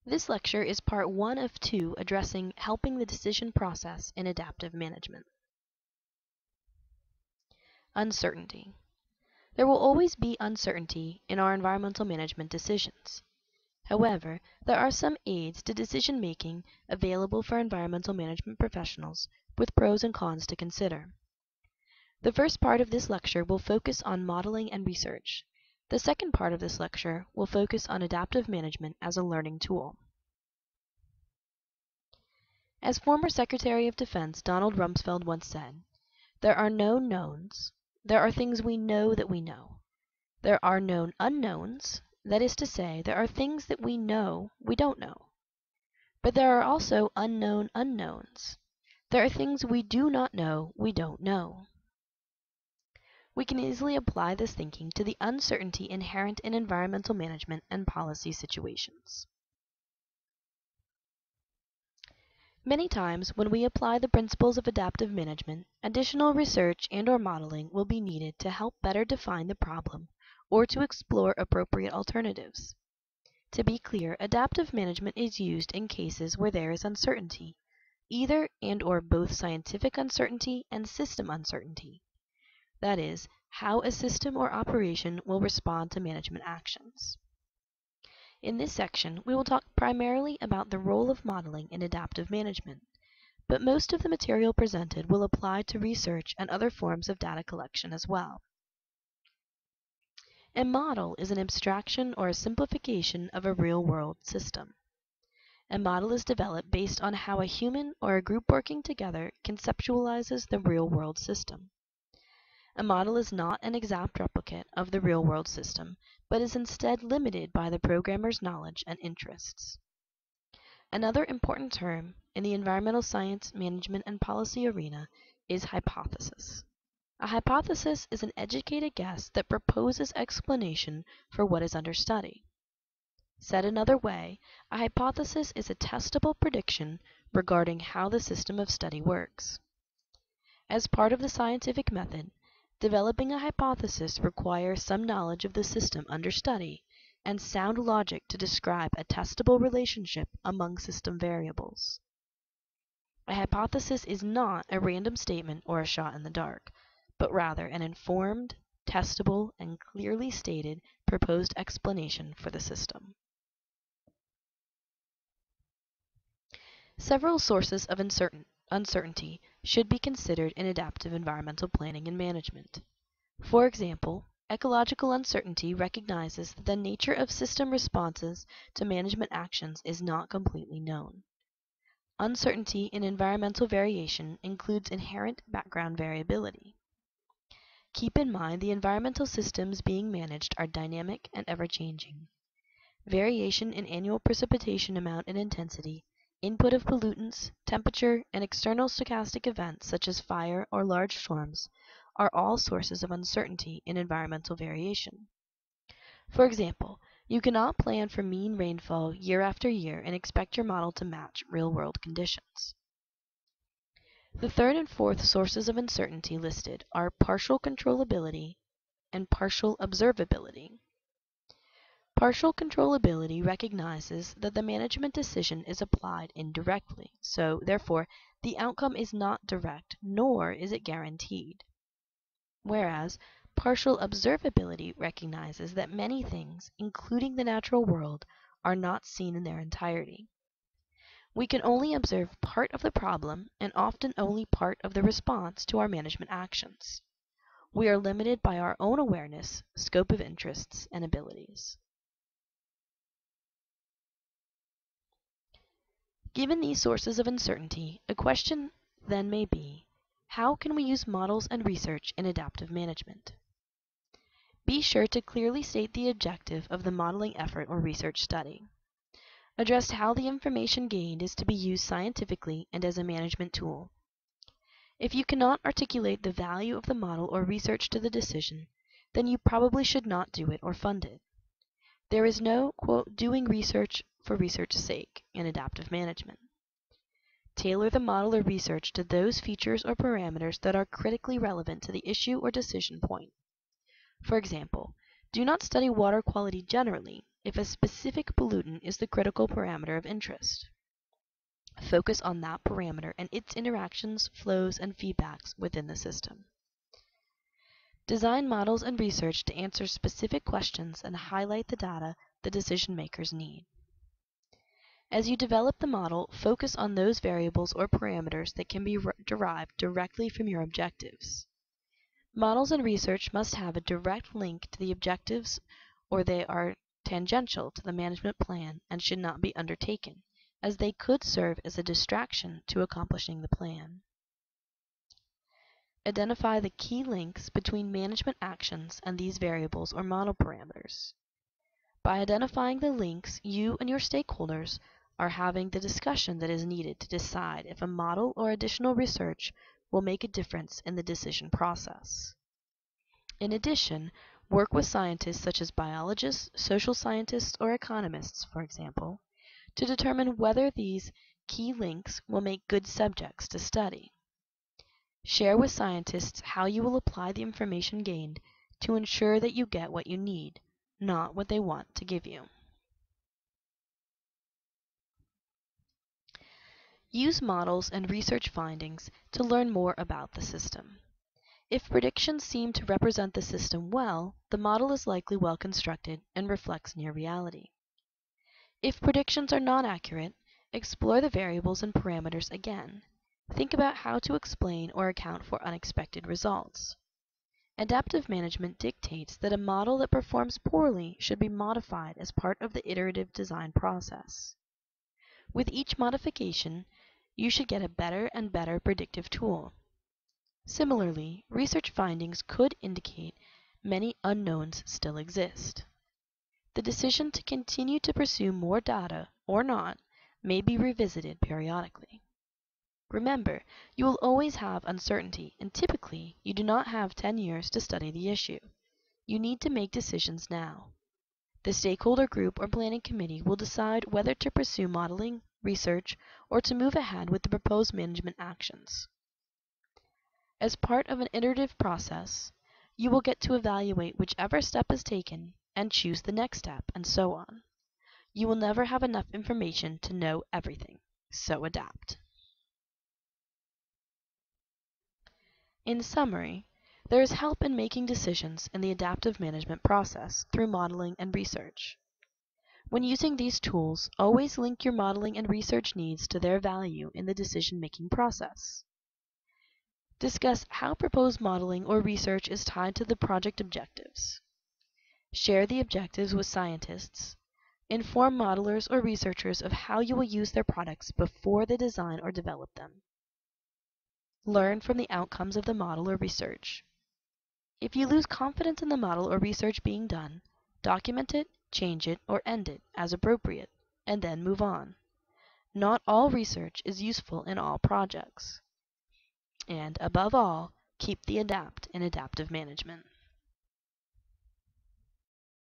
This lecture is part 1 of 2 addressing helping the decision process in adaptive management. Uncertainty. There will always be uncertainty in our environmental management decisions. However, there are some aids to decision making available for environmental management professionals with pros and cons to consider. The first part of this lecture will focus on modeling and research. The second part of this lecture will focus on adaptive management as a learning tool. As former Secretary of Defense Donald Rumsfeld once said, "There are no knowns. There are things we know that we know. There are known unknowns, that is to say, there are things that we know we don't know. But there are also unknown unknowns. There are things we do not know we don't know." We can easily apply this thinking to the uncertainty inherent in environmental management and policy situations. Many times when we apply the principles of adaptive management, additional research and/or modeling will be needed to help better define the problem or to explore appropriate alternatives. To be clear, adaptive management is used in cases where there is uncertainty, either and/or both scientific uncertainty and system uncertainty. That is, how a system or operation will respond to management actions. In this section, we will talk primarily about the role of modeling in adaptive management, but most of the material presented will apply to research and other forms of data collection as well. A model is an abstraction or a simplification of a real-world system. A model is developed based on how a human or a group working together conceptualizes the real-world system. A model is not an exact replicate of the real-world system, but is instead limited by the programmer's knowledge and interests. Another important term in the environmental science, management, and policy arena is hypothesis. A hypothesis is an educated guess that proposes explanation for what is under study. Said another way, a hypothesis is a testable prediction regarding how the system of study works. As part of the scientific method, developing a hypothesis requires some knowledge of the system under study and sound logic to describe a testable relationship among system variables. A hypothesis is not a random statement or a shot in the dark, but rather an informed, testable, and clearly stated proposed explanation for the system. Several sources of uncertainty should be considered in adaptive environmental planning and management. For example, ecological uncertainty recognizes that the nature of system responses to management actions is not completely known. Uncertainty in environmental variation includes inherent background variability. Keep in mind the environmental systems being managed are dynamic and ever-changing. Variation in annual precipitation amount and intensity, input of pollutants, temperature, and external stochastic events such as fire or large storms are all sources of uncertainty in environmental variation. For example, you cannot plan for mean rainfall year after year and expect your model to match real-world conditions. The third and fourth sources of uncertainty listed are partial controllability and partial observability. Partial controllability recognizes that the management decision is applied indirectly, so therefore the outcome is not direct, nor is it guaranteed. Whereas partial observability recognizes that many things, including the natural world, are not seen in their entirety. We can only observe part of the problem and often only part of the response to our management actions. We are limited by our own awareness, scope of interests, and abilities. Given these sources of uncertainty, a question then may be, how can we use models and research in adaptive management? Be sure to clearly state the objective of the modeling effort or research study. Address how the information gained is to be used scientifically and as a management tool. If you cannot articulate the value of the model or research to the decision, then you probably should not do it or fund it. There is no, quote, doing research for research's sake in adaptive management. Tailor the model or research to those features or parameters that are critically relevant to the issue or decision point. For example, do not study water quality generally, if a specific pollutant is the critical parameter of interest. Focus on that parameter and its interactions, flows, and feedbacks within the system. Design models and research to answer specific questions and highlight the data the decision makers need. As you develop the model, focus on those variables or parameters that can be derived directly from your objectives. Models and research must have a direct link to the objectives, or they are tangential to the management plan and should not be undertaken, as they could serve as a distraction to accomplishing the plan. Identify the key links between management actions and these variables or model parameters. By identifying the links, you and your stakeholders are having the discussion that is needed to decide if a model or additional research will make a difference in the decision process. In addition, work with scientists such as biologists, social scientists, or economists, for example, to determine whether these key links will make good subjects to study. Share with scientists how you will apply the information gained to ensure that you get what you need, not what they want to give you. Use models and research findings to learn more about the system. If predictions seem to represent the system well, the model is likely well constructed and reflects near reality. If predictions are not accurate, explore the variables and parameters again. Think about how to explain or account for unexpected results. Adaptive management dictates that a model that performs poorly should be modified as part of the iterative design process. With each modification, you should get a better and better predictive tool. Similarly, research findings could indicate many unknowns still exist. The decision to continue to pursue more data or not may be revisited periodically. Remember, you will always have uncertainty, and typically you do not have 10 years to study the issue. You need to make decisions now. The stakeholder group or planning committee will decide whether to pursue modeling, research, or to move ahead with the proposed management actions. As part of an iterative process, you will get to evaluate whichever step is taken and choose the next step, and so on. You will never have enough information to know everything, so adapt. In summary, there is help in making decisions in the adaptive management process through modeling and research. When using these tools, always link your modeling and research needs to their value in the decision-making process. Discuss how proposed modeling or research is tied to the project objectives. Share the objectives with scientists. Inform modelers or researchers of how you will use their products before they design or develop them. Learn from the outcomes of the model or research. If you lose confidence in the model or research being done, document it, change it, or end it as appropriate, and then move on. Not all research is useful in all projects. And above all, keep the adapt in adaptive management.